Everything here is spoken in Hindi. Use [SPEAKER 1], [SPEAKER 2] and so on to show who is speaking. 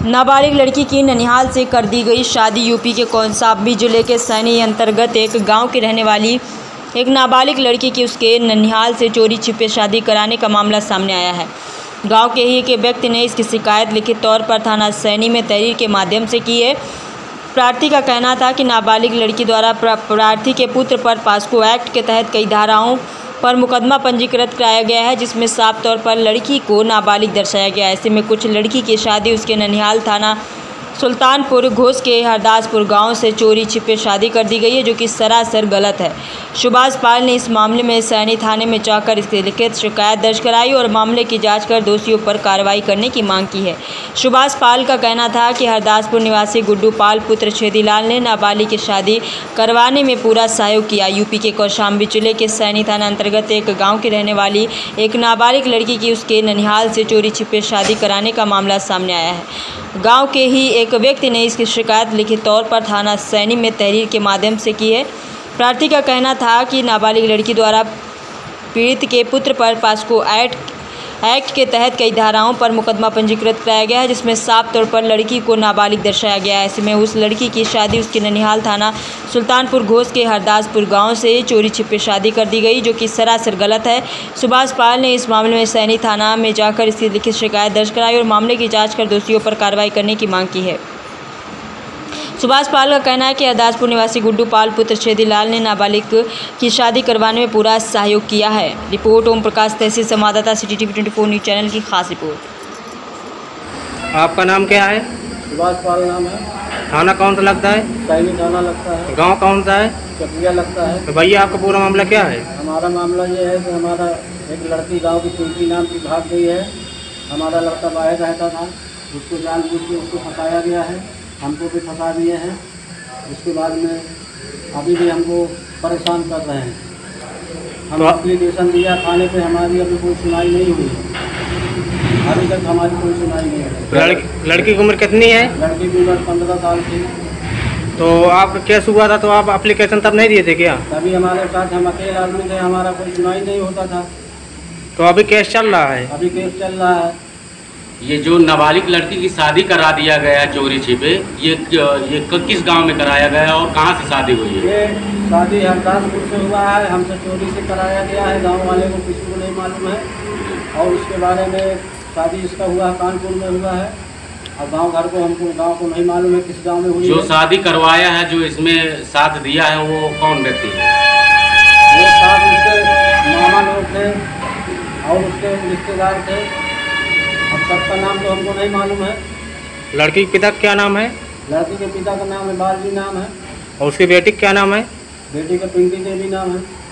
[SPEAKER 1] नाबालिग लड़की की ननिहाल से कर दी गई शादी। यूपी के कौशाम्बी जिले के सैनी अंतर्गत एक गांव की रहने वाली एक नाबालिग लड़की की उसके ननिहाल से चोरी छिपे शादी कराने का मामला सामने आया है। गांव के ही एक व्यक्ति ने इसकी शिकायत लिखित तौर पर थाना सैनी में तहरीर के माध्यम से की है। प्रार्थी का कहना था कि नाबालिग लड़की द्वारा प्रार्थी के पुत्र पर पॉक्सो एक्ट के तहत कई धाराओं पर मुकदमा पंजीकृत कराया गया है, जिसमें साफ तौर पर लड़की को नाबालिग दर्शाया गया है। ऐसे में कुछ लड़की की शादी उसके ननिहाल थाना सुल्तानपुर घोष के हरदासपुर गांव से चोरी छिपे शादी कर दी गई है, जो कि सरासर गलत है। सुभाष पाल ने इस मामले में सैनी थाने में जाकर इसकी लिखित शिकायत दर्ज कराई और मामले की जांच कर दोषियों पर कार्रवाई करने की मांग की है। सुभाष पाल का कहना था कि हरदासपुर निवासी गुड्डू पाल पुत्र छेदीलाल ने नाबालिग की शादी करवाने में पूरा सहयोग किया। यूपी के कौशाम्बी जिले के सैनी थाना अंतर्गत एक गाँव की रहने वाली एक नाबालिग लड़की की उसके ननिहाल से चोरी छिपे शादी कराने का मामला सामने आया है। गांव के ही एक व्यक्ति ने इसकी शिकायत लिखित तौर पर थाना सैनी में तहरीर के माध्यम से की है। प्रार्थी का कहना था कि नाबालिग लड़की द्वारा पीड़ित के पुत्र पर पॉक्सो एक्ट के तहत कई धाराओं पर मुकदमा पंजीकृत कराया गया है, जिसमें साफ तौर पर लड़की को नाबालिग दर्शाया गया है। ऐसे में उस लड़की की शादी उसके ननिहाल थाना सुल्तानपुर घोष के हरदासपुर गांव से चोरी छिपे शादी कर दी गई, जो कि सरासर गलत है। सुभाष पाल ने इस मामले में सैनी थाना में जाकर इसकी लिखित शिकायत दर्ज कराई और मामले की जाँच कर दोषियों पर कार्रवाई करने की मांग की है। सुभाष पाल का कहना है कि हरदासपुर निवासी गुड्डू पाल पुत्र छेदीलाल ने नाबालिग की शादी करवाने में पूरा सहयोग किया है। रिपोर्ट ओम प्रकाश, तहसील संवाददाता, सिटी टीवी 24 न्यूज़ चैनल की खास रिपोर्ट।
[SPEAKER 2] आपका नाम क्या है?
[SPEAKER 3] सुभाष पाल नाम है।
[SPEAKER 2] थाना कौन सा लगता है?
[SPEAKER 3] सैनी थाना लगता है।
[SPEAKER 2] गांव कौन सा है?
[SPEAKER 3] चकिया लगता है।
[SPEAKER 2] तो भैया आपका पूरा मामला क्या है?
[SPEAKER 3] हमारा मामला ये है कि हमारा एक लड़की गांव की पिंकी नाम की भाग गई है। हमारा लड़का बाहर रहता था, उसको जानबूझ के उसको फंसाया गया है, हमको भी फंसा दिए हैं। उसके बाद में अभी भी हमको परेशान कर रहे हैं। हम एप्लीकेशन दिया थाने पे, हमारी अभी कोई सुनाई नहीं हुई। अभी तक हमारी कोई सुनाई नहीं हुई।
[SPEAKER 2] लड़की की उम्र कितनी है?
[SPEAKER 3] लड़की की उम्र 15 साल थी।
[SPEAKER 2] तो आपका केस हुआ था तो आप एप्लीकेशन तब नहीं दिए थे क्या?
[SPEAKER 3] तभी हमारे साथ हम अकेले आदमी थे, हमारा कोई सुनाई नहीं होता था।
[SPEAKER 2] तो अभी केस चल रहा है?
[SPEAKER 3] अभी केस चल रहा है।
[SPEAKER 4] ये जो नाबालिग लड़की की शादी करा दिया गया है चोरी छिपे, ये किस गांव में कराया गया है और कहां से शादी हुई है?
[SPEAKER 3] ये शादी हरदासपुर से हुआ है, हमसे चोरी से कराया गया है। गांव वाले को किसी को नहीं मालूम है और उसके बारे में शादी इसका हुआ कानपुर में हुआ है और गांव घर को हमको गांव को नहीं मालूम है किस गांव में हुई।
[SPEAKER 4] जो शादी करवाया है, जो इसमें साथ दिया है, वो कौन व्यक्ति है?
[SPEAKER 3] वो साथ उसके मामा लोग थे और उसके रिश्तेदार थे। अब सबका नाम तो हमको नहीं मालूम है।
[SPEAKER 2] लड़की के पिता क्या नाम है?
[SPEAKER 3] लड़की के पिता का नाम है बालजी नाम है
[SPEAKER 2] और उसकी बेटी क्या नाम है?
[SPEAKER 3] बेटी का पिंकी देवी नाम है।